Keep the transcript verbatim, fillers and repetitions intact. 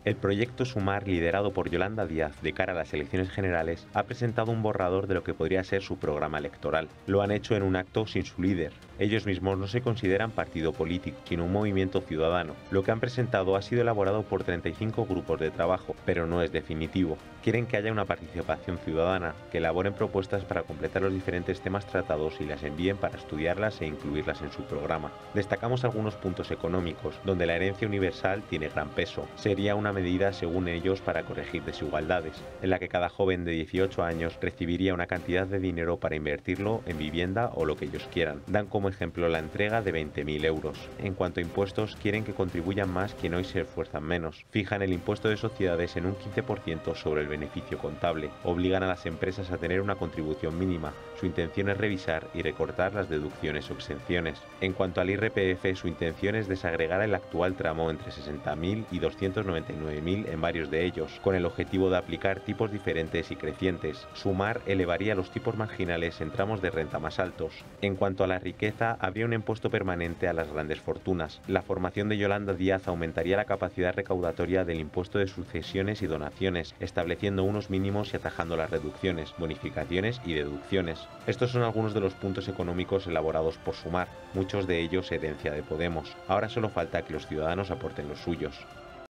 El proyecto Sumar, liderado por Yolanda Díaz de cara a las elecciones generales, ha presentado un borrador de lo que podría ser su programa electoral. Lo han hecho en un acto sin su líder. Ellos mismos no se consideran partido político, sino un movimiento ciudadano. Lo que han presentado ha sido elaborado por treinta y cinco grupos de trabajo, pero no es definitivo. Quieren que haya una participación ciudadana, que elaboren propuestas para completar los diferentes temas tratados y las envíen para estudiarlas e incluirlas en su programa. Destacamos algunos puntos económicos, donde la herencia universal tiene gran peso. Sería una medida, según ellos, para corregir desigualdades, en la que cada joven de dieciocho años recibiría una cantidad de dinero para invertirlo en vivienda o lo que ellos quieran. Dan como ejemplo la entrega de veinte mil euros. En cuanto a impuestos, quieren que contribuyan más quien hoy se esfuerzan menos. Fijan el impuesto de sociedades en un quince por ciento sobre el beneficio contable. Obligan a las empresas a tener una contribución mínima. Su intención es revisar y recortar las deducciones o exenciones. En cuanto al I R P F, su intención es desagregar el actual tramo entre sesenta mil y doscientos noventa y nueve mil en varios de ellos, con el objetivo de aplicar tipos diferentes y crecientes. Sumar elevaría los tipos marginales en tramos de renta más altos. En cuanto a la riqueza, habría un impuesto permanente a las grandes fortunas. La formación de Yolanda Díaz aumentaría la capacidad recaudatoria del impuesto de sucesiones y donaciones, estableciendo unos mínimos y atajando las reducciones, bonificaciones y deducciones. Estos son algunos de los puntos económicos elaborados por Sumar, muchos de ellos herencia de Podemos. Ahora solo falta que los ciudadanos aporten los suyos.